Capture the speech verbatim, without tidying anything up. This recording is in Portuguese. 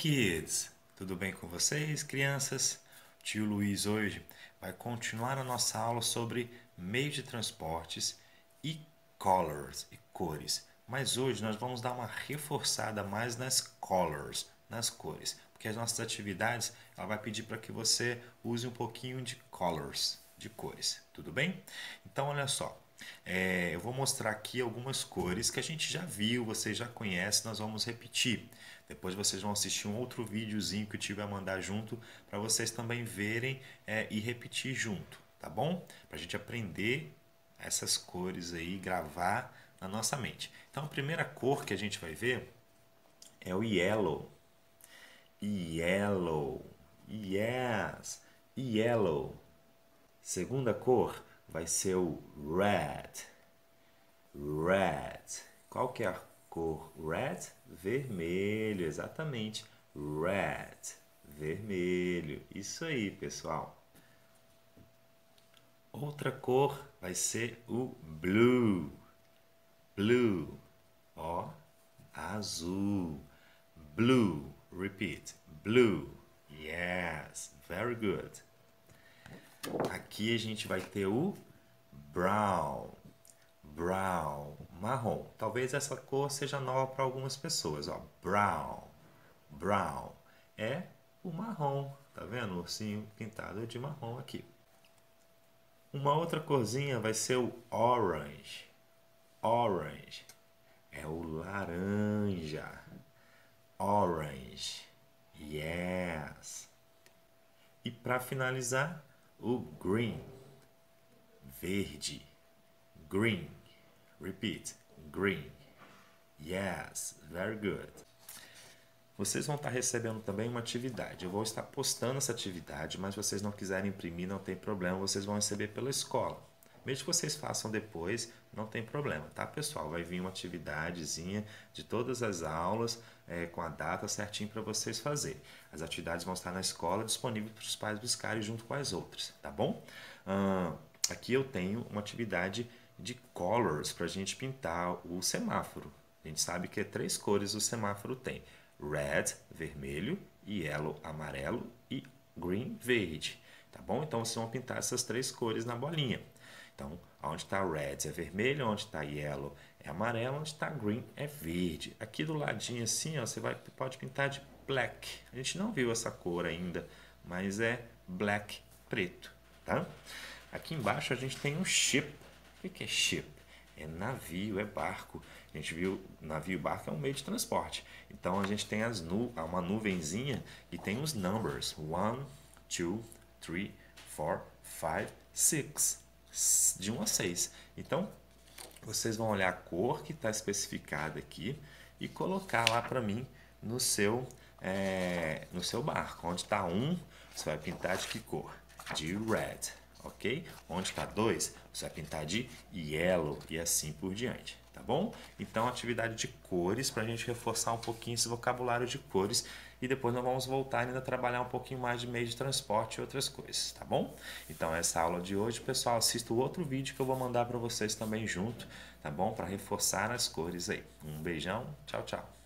Kids! Tudo bem com vocês, crianças? O tio Luiz hoje vai continuar a nossa aula sobre meios de transportes e colors, e cores. Mas hoje nós vamos dar uma reforçada mais nas colors, nas cores. Porque as nossas atividades, ela vai pedir para que você use um pouquinho de colors, de cores. Tudo bem? Então, olha só. É, eu vou mostrar aqui algumas cores que a gente já viu, vocês já conhecem, nós vamos repetir. Depois vocês vão assistir um outro videozinho que eu tive a mandar junto para vocês também verem é, e repetir junto, tá bom? Para a gente aprender essas cores aí, gravar na nossa mente. Então a primeira cor que a gente vai ver é o yellow. Yellow. Yes. Yellow. Segunda cor vai ser o red. Red. Qual que é a cor red? Vermelho, exatamente. Red. Vermelho. Isso aí, pessoal. Outra cor vai ser o blue. Blue. Ó, azul. Blue. Repeat. Blue. Yes. Very good. Aqui a gente vai ter o brown. Brown, marrom. Talvez essa cor seja nova para algumas pessoas. Ó. Brown. Brown é o marrom. Tá vendo? O ursinho pintado de marrom aqui. Uma outra corzinha vai ser o orange. Orange é o laranja. Orange. Yes. E para finalizar, o green, verde, green, repeat, green, yes, very good. Vocês vão estar recebendo também uma atividade, eu vou estar postando essa atividade, mas se vocês não quiserem imprimir, não tem problema, vocês vão receber pela escola. Mesmo que vocês façam depois, não tem problema, tá, pessoal? Vai vir uma atividadezinha de todas as aulas, é, com a data certinho para vocês fazerem. As atividades vão estar na escola, disponíveis para os pais buscarem junto com as outras, tá bom? Ah, aqui eu tenho uma atividade de colors para a gente pintar o semáforo. A gente sabe que é três cores o semáforo tem. Red, vermelho, yellow, amarelo e green, verde, tá bom? Então vocês vão pintar essas três cores na bolinha. Então, onde está red é vermelho, onde está yellow é amarelo, onde está green é verde. Aqui do ladinho assim, ó, você vai, pode pintar de black. A gente não viu essa cor ainda, mas é black, preto, tá? Aqui embaixo a gente tem um ship. O que é ship? É navio, é barco. A gente viu, navio e barco é um meio de transporte. Então a gente tem as nu uma nuvenzinha e tem os numbers. One, two, three, four, five, six. De um a seis. Então, vocês vão olhar a cor que está especificada aqui e colocar lá para mim no seu, é, no seu barco. Onde está um, você vai pintar de que cor? De red, ok? Onde está dois, você vai pintar de yellow e assim por diante, tá bom? Então, atividade de cores para a gente reforçar um pouquinho esse vocabulário de cores e depois nós vamos voltar ainda a trabalhar um pouquinho mais de meio de transporte e outras coisas, tá bom? Então, essa aula de hoje, pessoal, assista o outro vídeo que eu vou mandar para vocês também junto, tá bom? Para reforçar as cores aí. Um beijão, tchau, tchau.